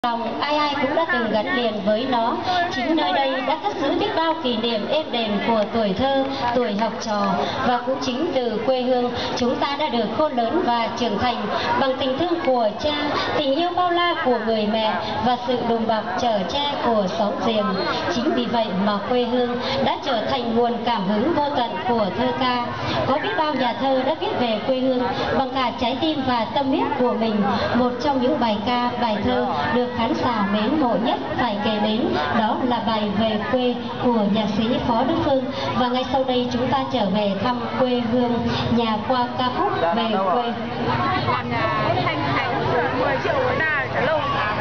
Lòng ai ai cũng đã từng gắn liền với nó. Chính nơi đây đã cất giữ biết bao kỷ niệm êm đềm của tuổi thơ, tuổi học trò. Và cũng chính từ quê hương chúng ta đã được khôn lớn và trưởng thành bằng tình thương của cha, tình yêu bao la của người mẹ và sự đùm bọc chở che của xóm giềng. Chính vì vậy mà quê hương đã trở thành nguồn cảm hứng vô tận của thơ ca. Có biết bao nhà thơ đã viết về quê hương bằng cả trái tim và tâm huyết của mình. Một trong những bài ca, bài thơ được khán giả mến mộ nhất phải kể đến đó là bài Về quê của nhạc sĩ Phó Đức Phương. Và ngay sau đây chúng ta trở về thăm quê hương nhà qua ca khúc Về quê. Làm nhà thanh thành 10 triệu người ta lâu